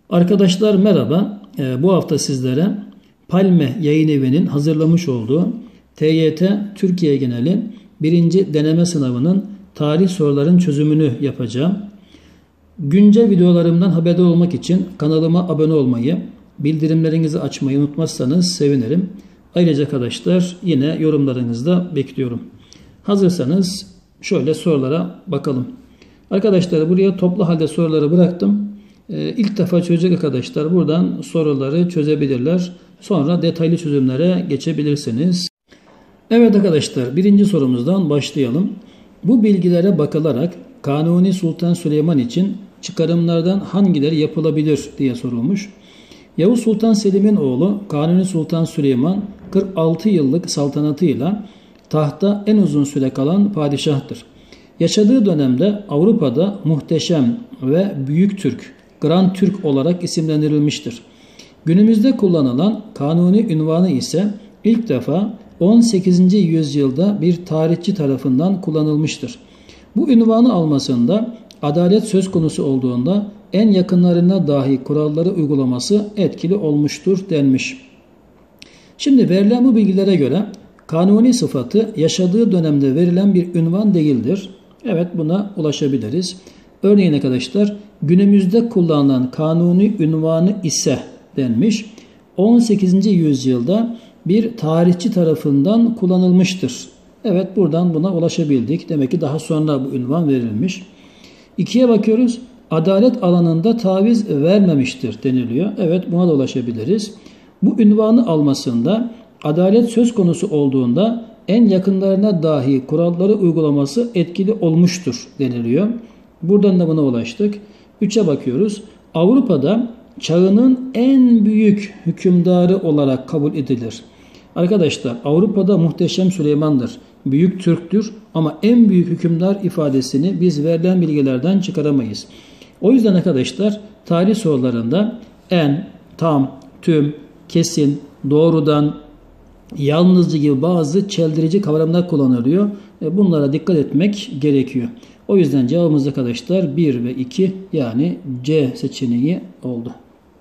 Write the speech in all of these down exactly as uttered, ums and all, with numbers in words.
Arkadaşlar merhaba. Ee, bu hafta sizlere Palme Yayın Evi'nin hazırlamış olduğu T Y T Türkiye Geneli birinci deneme sınavının tarih soruların çözümünü yapacağım. Güncel videolarımdan haberdar olmak için kanalıma abone olmayı, bildirimlerinizi açmayı unutmazsanız sevinirim. Ayrıca arkadaşlar yine yorumlarınızı bekliyorum. Hazırsanız şöyle sorulara bakalım. Arkadaşlar buraya toplu halde soruları bıraktım. Ee, ilk defa çözecek arkadaşlar buradan soruları çözebilirler. Sonra detaylı çözümlere geçebilirsiniz. Evet arkadaşlar birinci sorumuzdan başlayalım. Bu bilgilere bakılarak Kanuni Sultan Süleyman için çıkarımlardan hangileri yapılabilir diye sorulmuş. Yavuz Sultan Selim'in oğlu Kanuni Sultan Süleyman kırk altı yıllık saltanatıyla tahta en uzun süre kalan padişahtır. Yaşadığı dönemde Avrupa'da muhteşem ve büyük Türk, Grand Türk olarak isimlendirilmiştir. Günümüzde kullanılan Kanuni unvanı ise ilk defa on sekizinci yüzyılda bir tarihçi tarafından kullanılmıştır. Bu unvanı almasında adalet söz konusu olduğunda en yakınlarına dahi kuralları uygulaması etkili olmuştur denmiş. Şimdi verilen bu bilgilere göre Kanuni sıfatı yaşadığı dönemde verilen bir unvan değildir. Evet buna ulaşabiliriz. Örneğin arkadaşlar günümüzde kullanılan Kanuni unvanı ise denmiş. on sekizinci yüzyılda bir tarihçi tarafından kullanılmıştır. Evet buradan buna ulaşabildik. Demek ki daha sonra bu unvan verilmiş. İkiye bakıyoruz. Adalet alanında taviz vermemiştir deniliyor. Evet buna da ulaşabiliriz. Bu unvanı almasında adalet söz konusu olduğunda en yakınlarına dahi kuralları uygulaması etkili olmuştur deniliyor. Buradan da buna ulaştık. Üçe bakıyoruz. Avrupa'da çağının en büyük hükümdarı olarak kabul edilir. Arkadaşlar Avrupa'da muhteşem Süleyman'dır. Büyük Türk'tür ama en büyük hükümdar ifadesini biz verilen bilgilerden çıkaramayız. O yüzden arkadaşlar tarih sorularında en, tam, tüm, kesin, doğrudan, yalnızca gibi bazı çeldirici kavramlar kullanılıyor. Bunlara dikkat etmek gerekiyor. O yüzden cevabımız arkadaşlar bir ve iki yani C seçeneği oldu.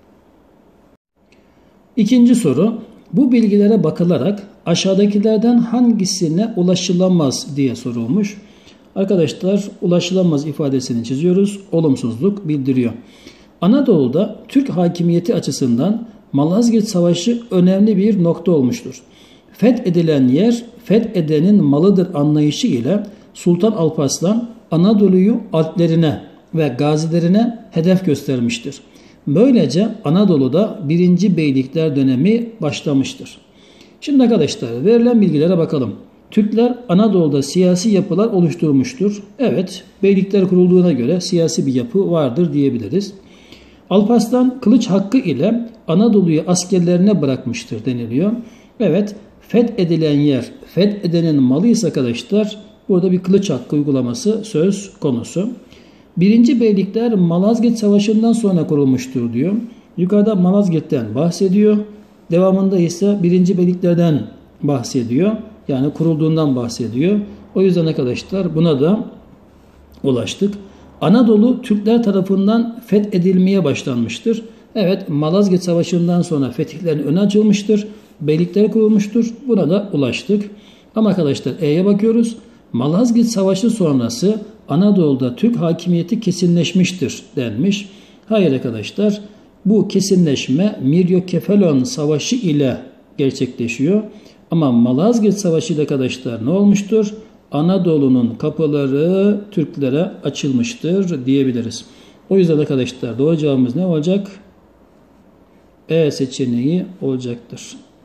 İkinci soru. Bu bilgilere bakılarak aşağıdakilerden hangisine ulaşılamaz diye sorulmuş. Arkadaşlar ulaşılamaz ifadesini çiziyoruz. Olumsuzluk bildiriyor. Anadolu'da Türk hakimiyeti açısından Malazgirt Savaşı önemli bir nokta olmuştur. Fethedilen yer fethedenin malıdır anlayışı ile Sultan Alparslan Anadolu'yu Alplerine ve gazilerine hedef göstermiştir. Böylece Anadolu'da birinci Beylikler dönemi başlamıştır. Şimdi arkadaşlar verilen bilgilere bakalım. Türkler Anadolu'da siyasi yapılar oluşturmuştur. Evet, beylikler kurulduğuna göre siyasi bir yapı vardır diyebiliriz. Alparslan kılıç hakkı ile Anadolu'yu askerlerine bırakmıştır deniliyor. Evet, fethedilen yer fethedenin malı ise arkadaşlar burada bir kılıç hakkı uygulaması söz konusu. Birinci Beylikler Malazgirt Savaşı'ndan sonra kurulmuştur diyor. Yukarıda Malazgirt'ten bahsediyor. Devamında ise birinci Beyliklerden bahsediyor. Yani kurulduğundan bahsediyor. O yüzden arkadaşlar buna da ulaştık. Anadolu Türkler tarafından fethedilmeye başlanmıştır. Evet Malazgirt Savaşı'ndan sonra fetihlerin önü açılmıştır. Beylikler kurulmuştur. Buna da ulaştık. Ama arkadaşlar E'ye bakıyoruz. Malazgirt Savaşı sonrası Anadolu'da Türk hakimiyeti kesinleşmiştir denmiş. Hayır arkadaşlar bu kesinleşme Miryokephalon Savaşı ile gerçekleşiyor. Ama Malazgirt Savaşı ile arkadaşlar ne olmuştur? Anadolu'nun kapıları Türklere açılmıştır diyebiliriz. O yüzden arkadaşlar doğru cevabımız ne olacak? E seçeneği olacaktır.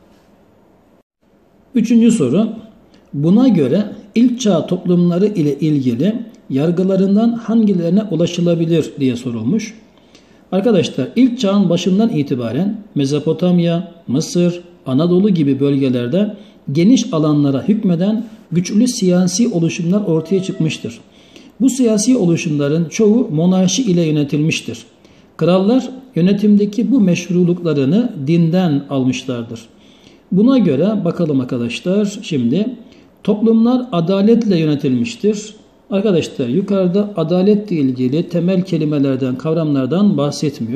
Üçüncü soru. Buna göre ilk çağ toplumları ile ilgili yargılarından hangilerine ulaşılabilir diye sorulmuş. Arkadaşlar ilk çağın başından itibaren Mezopotamya, Mısır, Anadolu gibi bölgelerde geniş alanlara hükmeden güçlü siyasi oluşumlar ortaya çıkmıştır. Bu siyasi oluşumların çoğu monarşi ile yönetilmiştir. Krallar yönetimdeki bu meşruluklarını dinden almışlardır. Buna göre bakalım arkadaşlar şimdi toplumlar adaletle yönetilmiştir. Arkadaşlar yukarıda adaletle ilgili temel kelimelerden, kavramlardan bahsetmiyor.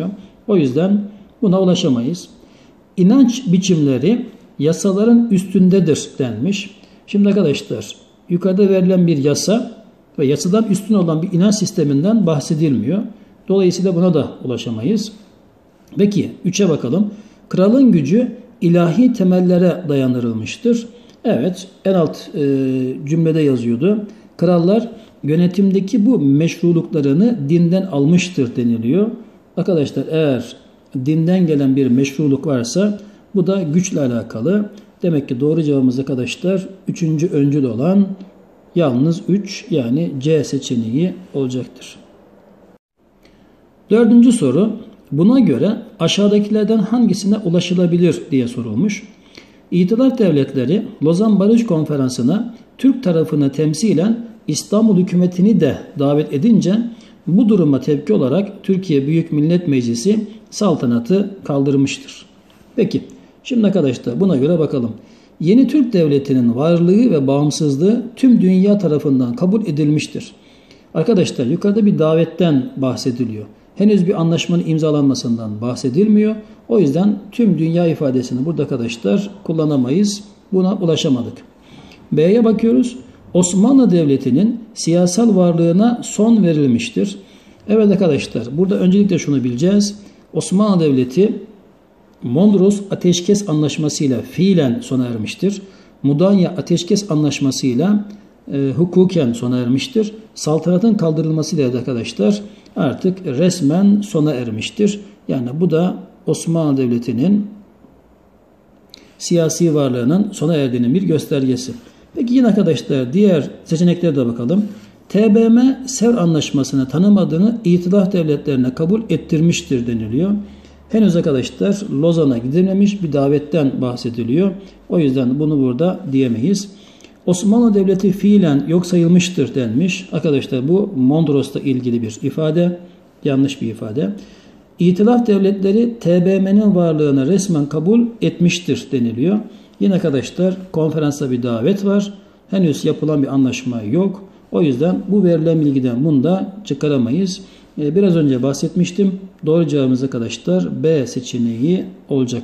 O yüzden buna ulaşamayız. İnanç biçimleri yasaların üstündedir denmiş. Şimdi arkadaşlar yukarıda verilen bir yasa ve yasadan üstün olan bir inanç sisteminden bahsedilmiyor. Dolayısıyla buna da ulaşamayız. Peki üçe bakalım. Kralın gücü ilahi temellere dayanırılmıştır. Evet, en alt e, cümlede yazıyordu. Krallar yönetimdeki bu meşruluklarını dinden almıştır deniliyor. Arkadaşlar eğer dinden gelen bir meşruluk varsa bu da güçle alakalı. Demek ki doğru cevabımız arkadaşlar üçüncü öncül olan yalnız üç, yani C seçeneği olacaktır. Dördüncü soru. Buna göre aşağıdakilerden hangisine ulaşılabilir diye sorulmuş. İtilaf devletleri Lozan Barış Konferansı'na Türk tarafını temsilen İstanbul hükümetini de davet edince bu duruma tepki olarak Türkiye Büyük Millet Meclisi saltanatı kaldırmıştır. Peki şimdi arkadaşlar buna göre bakalım. Yeni Türk Devleti'nin varlığı ve bağımsızlığı tüm dünya tarafından kabul edilmiştir. Arkadaşlar yukarıda bir davetten bahsediliyor. Henüz bir anlaşmanın imzalanmasından bahsedilmiyor. O yüzden tüm dünya ifadesini burada arkadaşlar kullanamayız. Buna ulaşamadık. B'ye bakıyoruz. Osmanlı Devleti'nin siyasal varlığına son verilmiştir. Evet arkadaşlar burada öncelikle şunu bileceğiz. Osmanlı Devleti Mondros Ateşkes Anlaşması'yla fiilen sona ermiştir. Mudanya Ateşkes Anlaşması'yla e, hukuken sona ermiştir. Saltanatın kaldırılmasıyla da arkadaşlar artık resmen sona ermiştir. Yani bu da Osmanlı Devleti'nin siyasi varlığının sona erdiğinin bir göstergesi. Peki yine arkadaşlar diğer seçeneklere de bakalım. T B M M Sevr Anlaşması'nı tanımadığını itilaf devletlerine kabul ettirmiştir deniliyor. Henüz arkadaşlar Lozan'a gidilmemiş, bir davetten bahsediliyor. O yüzden bunu burada diyemeyiz. Osmanlı Devleti fiilen yok sayılmıştır denmiş. Arkadaşlar bu Mondros'la ilgili bir ifade. Yanlış bir ifade. İtilaf devletleri T B M M'nin varlığını resmen kabul etmiştir deniliyor. Yine arkadaşlar konferansta bir davet var. Henüz yapılan bir anlaşma yok. O yüzden bu verilen bilgiden bunu da çıkaramayız. Biraz önce bahsetmiştim. Doğru cevabımız arkadaşlar B seçeneği olacak.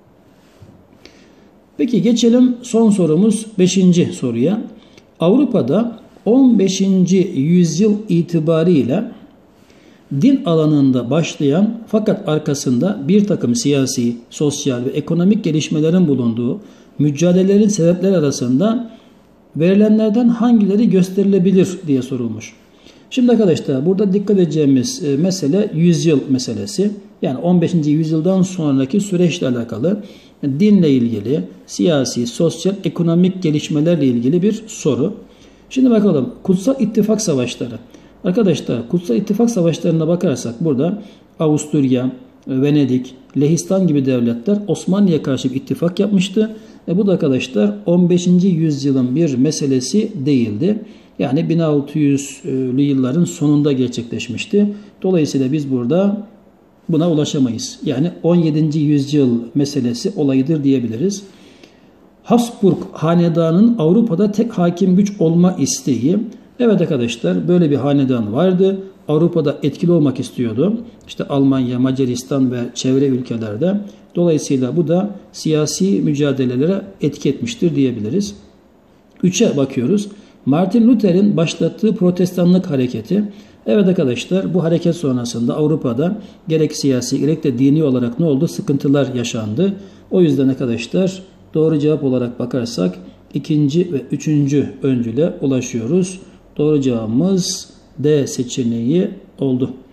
Peki geçelim son sorumuz beşinci soruya. Avrupa'da on beşinci yüzyıl itibariyle din alanında başlayan fakat arkasında bir takım siyasi, sosyal ve ekonomik gelişmelerin bulunduğu mücadelelerin sebepleri arasında verilenlerden hangileri gösterilebilir diye sorulmuş. Şimdi arkadaşlar burada dikkat edeceğimiz mesele yüzyıl meselesi. Yani on beşinci yüzyıldan sonraki süreçle alakalı dinle ilgili siyasi, sosyal, ekonomik gelişmelerle ilgili bir soru. Şimdi bakalım Kutsal İttifak Savaşları. Arkadaşlar Kutsal İttifak Savaşlarına bakarsak burada Avusturya, Venedik, Lehistan gibi devletler Osmanlı'ya karşı bir ittifak yapmıştı. E bu da arkadaşlar on beşinci yüzyılın bir meselesi değildi. Yani bin altı yüzlü yılların sonunda gerçekleşmişti. Dolayısıyla biz burada buna ulaşamayız. Yani on yedinci yüzyıl meselesi olayıdır diyebiliriz. Habsburg hanedanının Avrupa'da tek hakim güç olma isteği. Evet arkadaşlar böyle bir hanedan vardı. Avrupa'da etkili olmak istiyordu. İşte Almanya, Macaristan ve çevre ülkelerde. Dolayısıyla bu da siyasi mücadelelere etki etmiştir diyebiliriz. Üçe bakıyoruz. Martin Luther'in başlattığı protestanlık hareketi. Evet arkadaşlar bu hareket sonrasında Avrupa'da gerek siyasi gerek de dini olarak ne oldu? Sıkıntılar yaşandı. O yüzden arkadaşlar doğru cevap olarak bakarsak ikinci ve üçüncü öncüle ulaşıyoruz. Doğru cevabımız D seçeneği oldu.